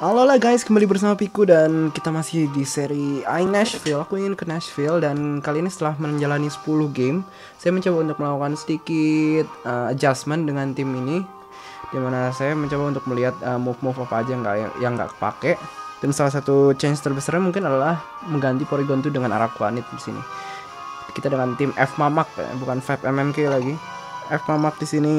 Halo lah guys, kembali bersama Piku dan kita masih di seri AINK Nashville. Aku ingin ke Nashville dan kali ini setelah menjalani 10 game, saya mencoba untuk melakukan sedikit adjustment dengan tim ini, dimana saya mencoba untuk melihat move-move apa aja yang nggak kepake. Dan salah satu change terbesarnya mungkin adalah mengganti Porygon 2 dengan Araquanid di sini. Kita dengan tim F Mamak, bukan 5MMK lagi. F Mamak di sini.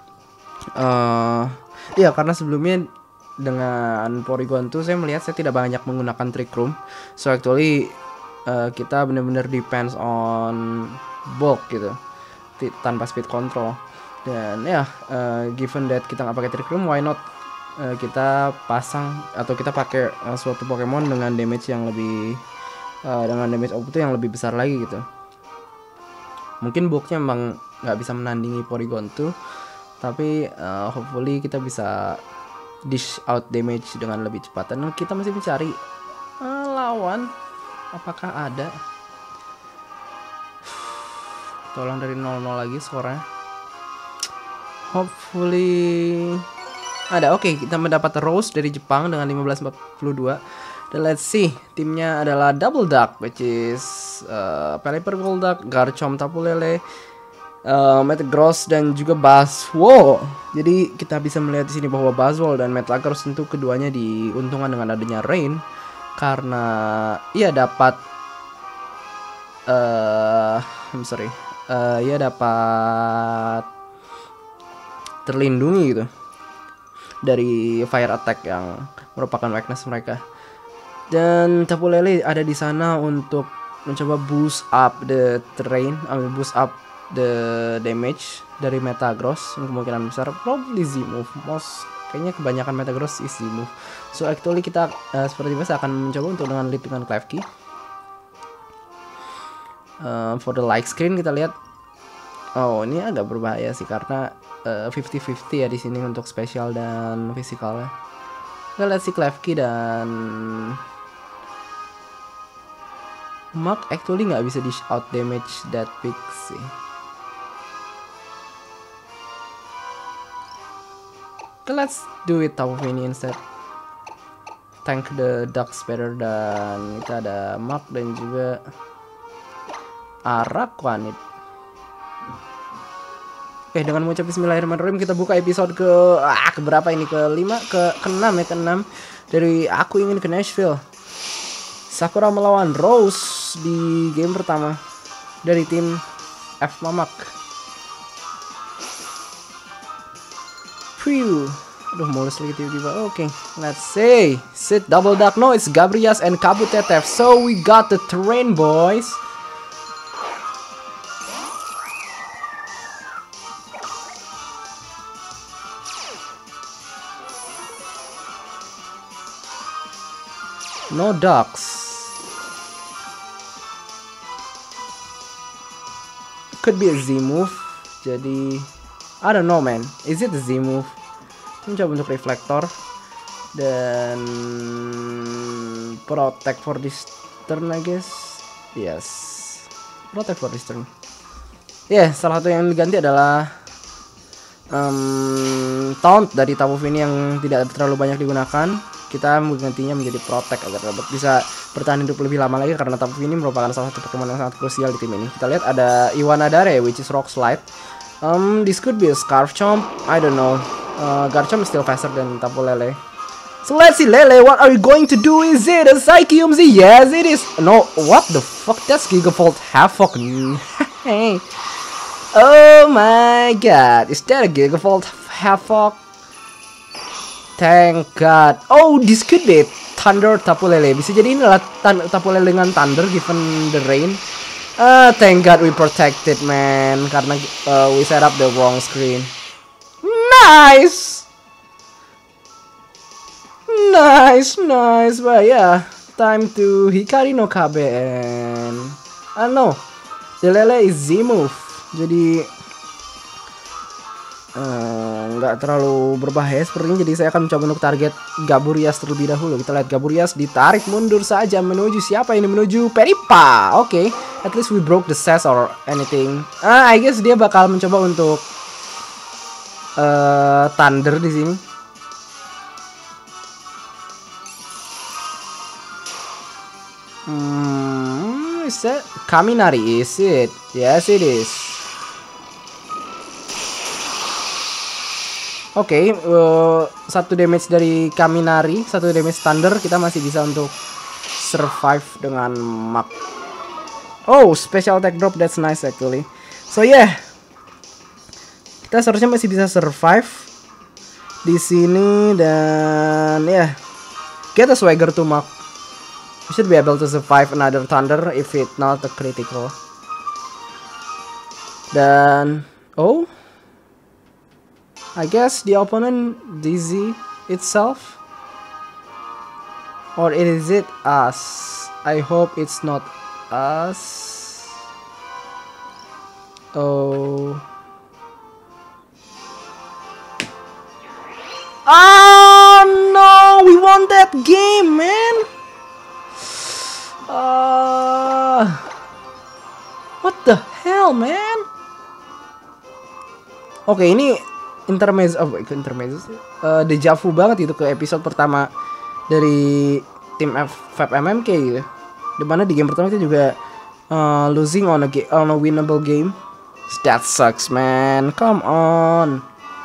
Ya karena sebelumnya dengan Porygon 2 saya melihat saya tidak banyak menggunakan Trick Room, so actually kita benar-benar depends on bulk gitu, tanpa speed control. Dan ya given that kita nggak pakai Trick Room, why not kita pasang atau kita pakai suatu Pokemon dengan damage yang lebih dengan damage output yang lebih besar lagi gitu. Mungkin bulknya memang nggak bisa menandingi Porygon 2, tapi hopefully kita bisa dish out damage dengan lebih cepat. Dan kita masih mencari lawan, apakah ada. Tolong dari 0-0 lagi skornya. Hopefully ada. Oke, kita mendapat Rose dari Jepang dengan 1542. Dan let's see, timnya adalah Double Duck, which is Pelipper Golduck, Garchomp Tapu Lele, Metagross dan juga Buzzwole. Jadi kita bisa melihat di sini bahwa Buzzwole dan Metagross tentu keduanya diuntungkan dengan adanya Rain, karena ia dapat ia dapat terlindungi gitu dari fire attack yang merupakan weakness mereka. Dan Tapu Lele ada di sana untuk mencoba boost up the terrain, boost up the damage dari Metagross. Kemungkinan besar probably Z-move, kayaknya kebanyakan Metagross is Z-move. So actually kita seperti biasa akan mencoba untuk lead dengan Klefki. For the like screen kita lihat, oh ini agak berbahaya sih karena 50-50 ya di sini untuk spesial dan fisikalnya. Kita lihat si Klefki dan Mark actually nggak bisa dish out damage that big sih. Okay, let's do it Tapu Fini instead. Tank the ducks better. Dan kita ada Mark dan juga Araquanid. Oke, dengan mengucap bismillahirrahmanirrahim kita buka episode ke berapa ini? Ke-6 ya, ke-6 dari Aku Ingin ke Nashville. Sakura melawan Rose di game pertama dari tim F Mamak. Aduh, mulus lagi tiba-tiba. Oke, let's say sit Double Duck. No, it's Gabrias and Kabutetef. So we got the terrain, boys. No ducks. Could be a Z move. Jadi I don't know man. Is it a Z move? Mencoba untuk reflektor dan protect for this turn I guess. Yes, protect for this turn. Salah satu yang diganti adalah taunt dari Tapu Fini yang tidak terlalu banyak digunakan. Kita menggantinya menjadi protect agar dapat bisa bertahan hidup lebih lama lagi, karena Tapu Fini merupakan salah satu Pokemon yang sangat krusial di tim ini. Kita lihat ada Iwanadare which is Rock Slide. This could be a Scarfchomp, I don't know. Garchomp is still faster than Tapu Lele. So let's see, Lele, what are you going to do? Is it a Psychium Z? Yes, it is. No, what the fuck? That's Gigavolt Havoc. Hey. Oh my god, is that a Gigavolt Havoc? Thank god. Oh, this could be Thunder Tapu Lele. Bisa jadi ini adalah Tapu Lele dengan Thunder given the rain. Thank god we protected man, karena we set up the wrong screen. Nice. But yeah, time to Hikari no Kabe and no, the Lele is Z move. Jadi nggak terlalu berbahaya sepertinya. Jadi saya akan mencoba untuk target Gaburias terlebih dahulu. Kita lihat Gaburias ditarik mundur saja menuju siapa ini? Menuju Peripa. Oke, at least we broke the sash or anything. I guess dia bakal mencoba untuk Thunder di sini. Is that Kaminari? Is it? Yes, it is. Oke, satu damage dari Kaminari, satu damage thunder, kita masih bisa untuk survive dengan Mark. Oh, special attack drop, that's nice actually. So yeah, kita seharusnya masih bisa survive di sini dan ya, get a swagger to Mark. We should be able to survive another thunder if it not a critical. Dan oh, I guess the opponent dizzy itself, or is it us? I hope it's not us. Oh. Oh no, we won that game, man. What the hell, man? Oke, ini intermezzo, deja vu banget itu ke episode pertama dari tim FMMK gitu. Dimana di game pertama itu juga losing on a winnable game. That sucks, man. Come on.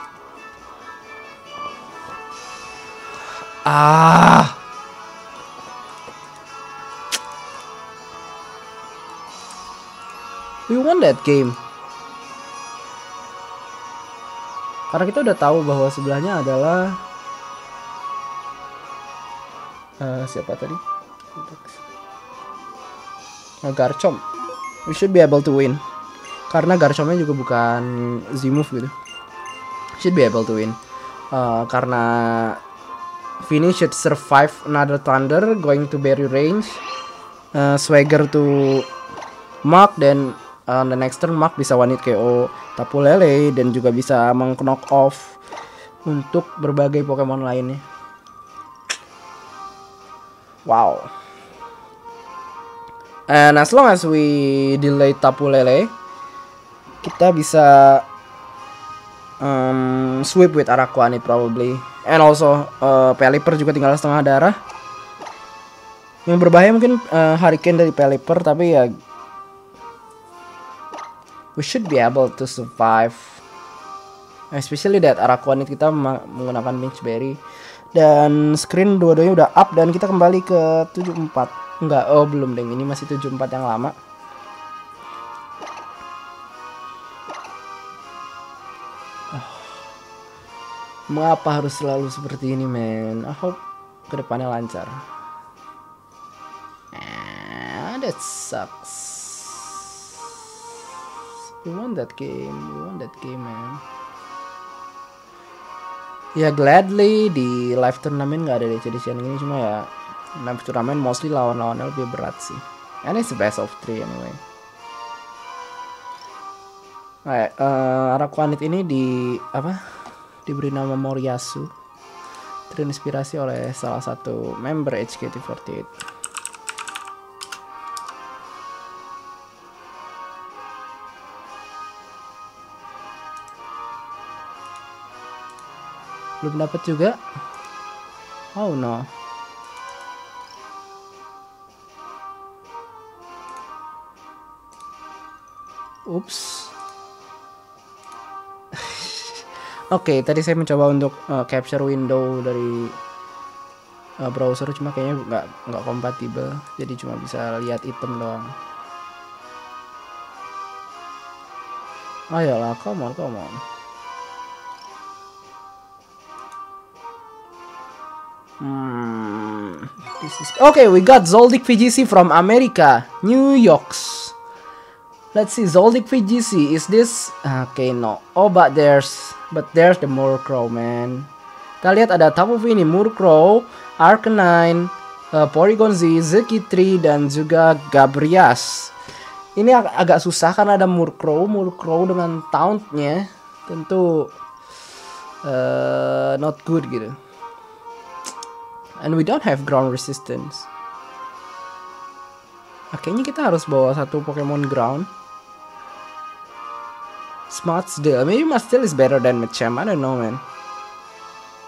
We won that game. Karena kita udah tahu bahwa sebelahnya adalah siapa tadi? Garchomp. We should be able to win. Karena Garchompnya juga bukan Z-move gitu. Should be able to win. Karena Fini should survive another thunder, going to berry range. Swagger to Mark, dan the next turn Mark bisa one hit KO Tapu Lele dan juga bisa meng-knock off untuk berbagai Pokemon lainnya. Wow. And as long as we delay Tapu Lele, kita bisa sweep with Araquanid probably. And also Pelipper juga tinggal setengah darah. Yang berbahaya mungkin Hurricane dari Pelipper, tapi ya we should be able to survive. Especially that Araquanid kita menggunakan Pinch Berry. Dan screen dua-duanya udah up dan kita kembali ke 74. Enggak, oh belum deh, ini masih 74 yang lama. Mengapa harus selalu seperti ini, man? I hope kedepannya lancar. That sucks. We won that game, man. Ya gladly di live turnamen nggak ada DC-DC ini, cuma ya live turnamen mostly lawan-lawannya lebih berat sih. And it's the best of 3 anyway. Araquanid ini diberi nama Moriyasu, terinspirasi oleh salah satu member HKT48. Belum dapat juga. Oh no. Oops. Oke, tadi saya mencoba untuk capture window dari browser, cuma kayaknya nggak kompatibel, jadi cuma bisa lihat item doang. Ayolah, come on. Okay, we got Zoldyck VGC from America, New York. Let's see, Zoldyck VGC, is this? Okay, no. Oh, but there's the Murkrow, man. Kita lihat ada Tapu Fini, Murkrow, Arcanine, Porygon Z, Zeki3, dan juga Gabrias. Ini agak susah karena ada Murkrow dengan tauntnya tentu not good gitu. And we don't have ground resistance. Kayaknya kita harus bawa satu Pokemon ground. Smartsdale, maybe Smartsdale is better than Machamp, I don't know, man.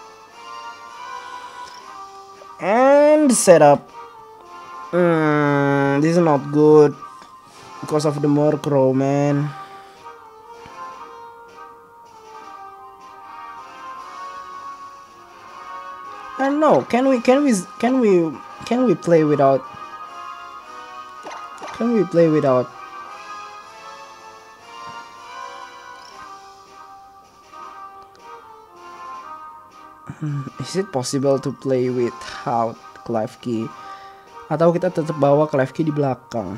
And setup. This is not good because of the Murkrow, man. I don't know. Can we play without? Can we play without? Is it possible to play without Klefki? Atau kita tetap bawa Klefki di belakang?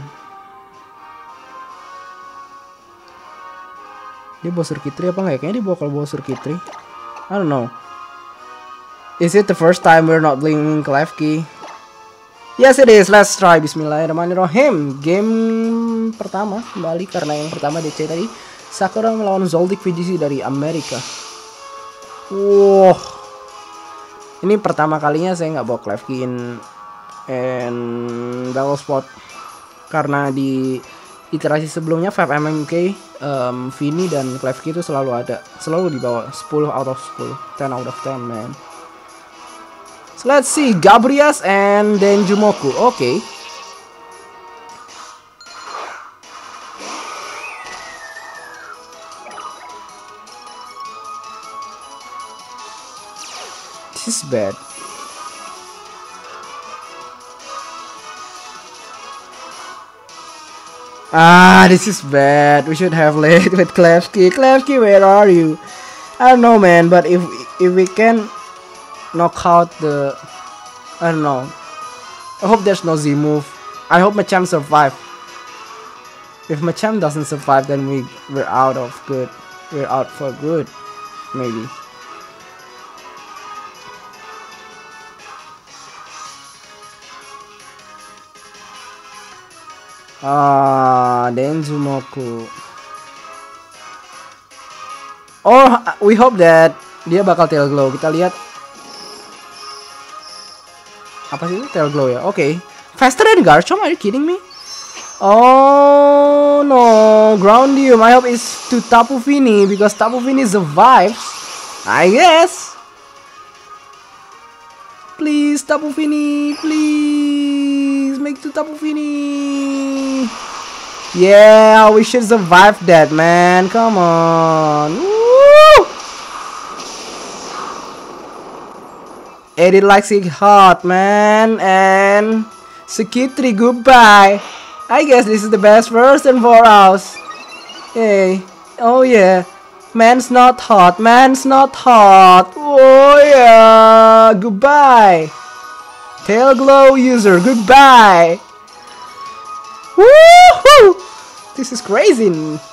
Dia bawa Surkitri apa nggak ya? Kayaknya dia bawa Surkitri. I don't know. Is it the first time we're not playing Klefki? Yes it is. Let's try. Bismillahirrahmanirrahim. Game pertama kembali karena yang pertama DC tadi. Sakura melawan Zoldyck VGC dari Amerika. Wow. Ini pertama kalinya saya nggak bawa Klefki in Battle Spot karena di iterasi sebelumnya 5MMK, Vini dan Klefki itu selalu ada, selalu dibawa 10 out of 10, 10 out of 10 man. So let's see, Gabrias and then Jumoku. Okay. This is bad. This is bad. We should have led with Klefki. Klefki, where are you? I don't know, man. But if we can knock out the, I don't know. I hope there's no Z move. I hope Machamp survive. If Machamp doesn't survive, then we're out of good. We're out for good, maybe. Denzumoku. Oh, we hope that dia bakal tail glow. Kita lihat. Apa sih itu tail glow ya? Oke. Faster than Garchomp? Are you kidding me? Oh no, Groundium. I hope it's to Tapu Fini because Tapu Fini survives. I guess. Please, Tapu Fini, please make to Tapu Fini. Yeah, we should survive that, man. Come on. Woo! Edit likes it hot, man. And Sukitri, goodbye. I guess this is the best version for us. Hey, oh yeah. Man's not hot, man's not hot. Oh yeah, goodbye. Tail glow user, goodbye. Woohoo! This is crazy.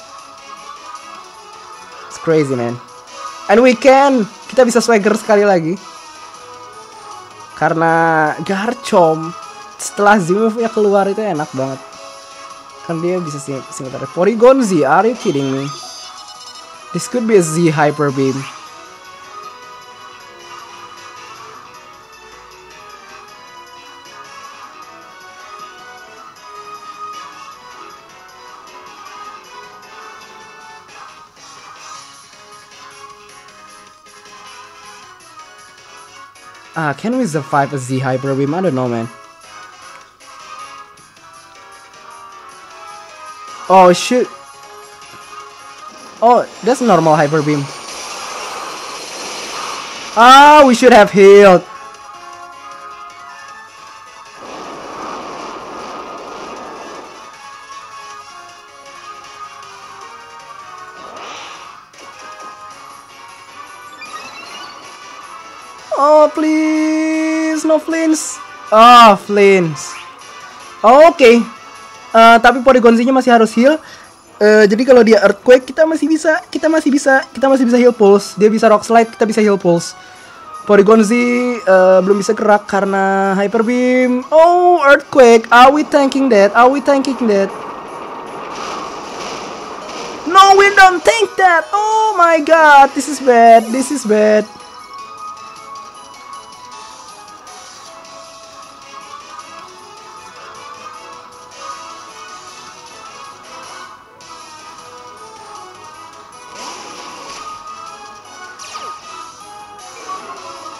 It's crazy, man. And we can, kita bisa swagger sekali lagi. Karena Garchomp setelah Z-move-nya keluar itu enak banget. Kan dia bisa singkat. Porygon Z, are you kidding me? This could be a Z Hyper Beam. Can we survive a Z Hyper Beam? I don't know, man. Oh shit. Oh, that's normal Hyper Beam. We should have healed. Oh, please, no flinch. Oh, flinch. Oke. Tapi Porygon Z-nya masih harus heal. Jadi kalau dia Earthquake kita masih bisa heal Pulse. Dia bisa Rock Slide, kita bisa heal Pulse. Porygon Z belum bisa gerak karena Hyper Beam. Oh, Earthquake. Are we tanking that? Are we tanking that? No, we don't tank that. Oh my god, this is bad. This is bad.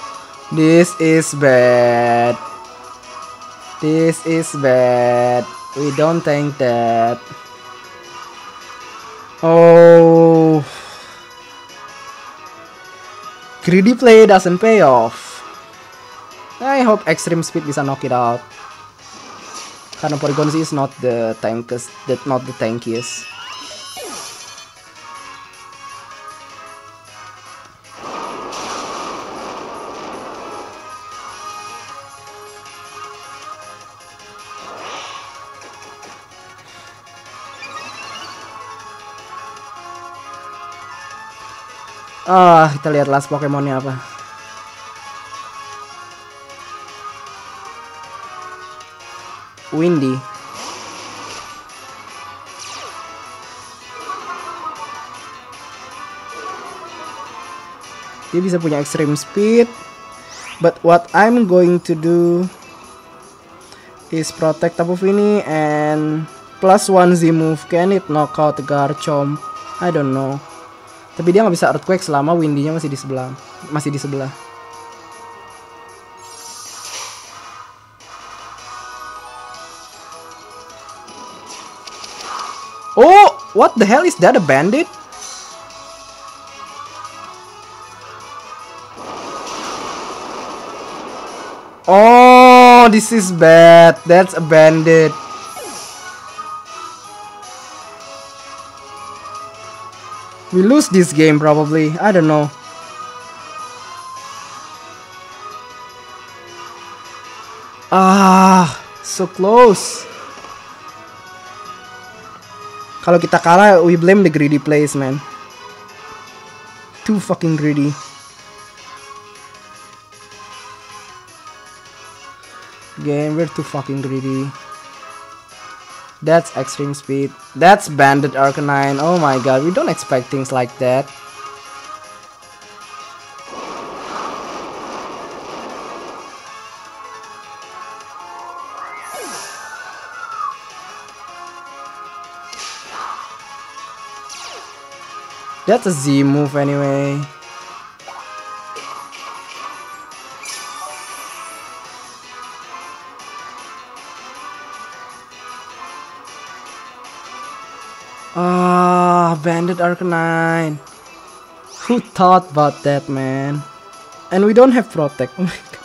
This is bad. This is bad. We don't think that. Oh, greedy play doesn't pay off. I hope extreme speed bisa knock it out. Karena Porygon is not the tankiest, not the tankiest. Kita lihat last Pokemonnya apa. Windy. Dia bisa punya extreme speed. But what I'm going to do is protect Tapu Fini and +1 Z move. Can it knock out Garchomp? I don't know. Tapi dia nggak bisa Earthquake selama Windy-nya masih di sebelah. Oh, what the hell is that? A bandit? Oh, this is bad. That's a bandit. We lose this game probably. I don't know. So close. Kalau kita kalah, we blame the greedy plays, man. Too fucking greedy. Game, we're too fucking greedy. That's extreme speed. That's banded Arcanine. Oh my god, we don't expect things like that. That's a Z move anyway. Banded Arcanine. Who thought about that, man? And we don't have Protect. Oh my god.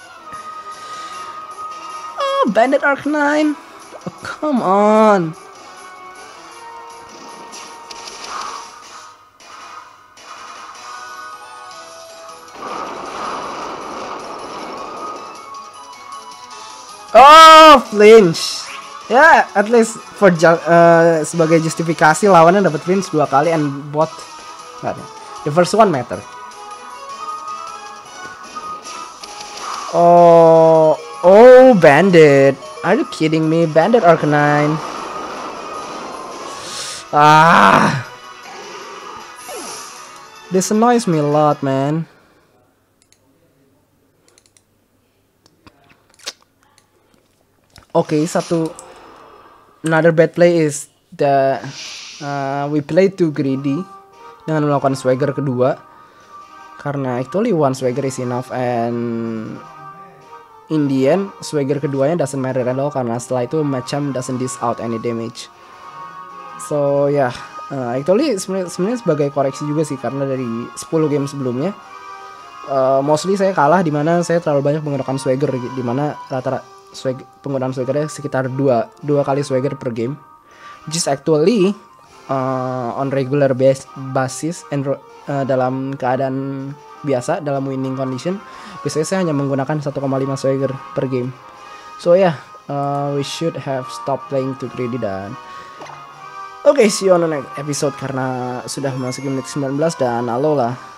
Banded Arcanine. Oh, come on. Oh, flinch. Ya, at least for sebagai justifikasi lawannya dapat flinch 2 kali and bot. The first one matter. Oh, Bandit. Are you kidding me? Bandit Arcanine. This annoys me a lot, man. Okay, another bad play is that we play too greedy dengan melakukan swagger kedua, karena actually one swagger is enough, and in the end swagger keduanya doesn't matter at all karena setelah itu Machamp doesn't dish out any damage. So yeah, actually sebenarnya sebagai koreksi juga sih, karena dari 10 game sebelumnya mostly saya kalah dimana saya terlalu banyak menggunakan swagger, dimana rata-rata penggunaan swaggernya sekitar 2 kali swagger per game, which is actually on regular basis and dalam keadaan biasa, dalam winning condition biasanya saya hanya menggunakan 1,5 swagger per game. So yeah, we should have stopped playing too greedy. Dan okay, see you on the next episode karena sudah memasuki menit 19 dan alola.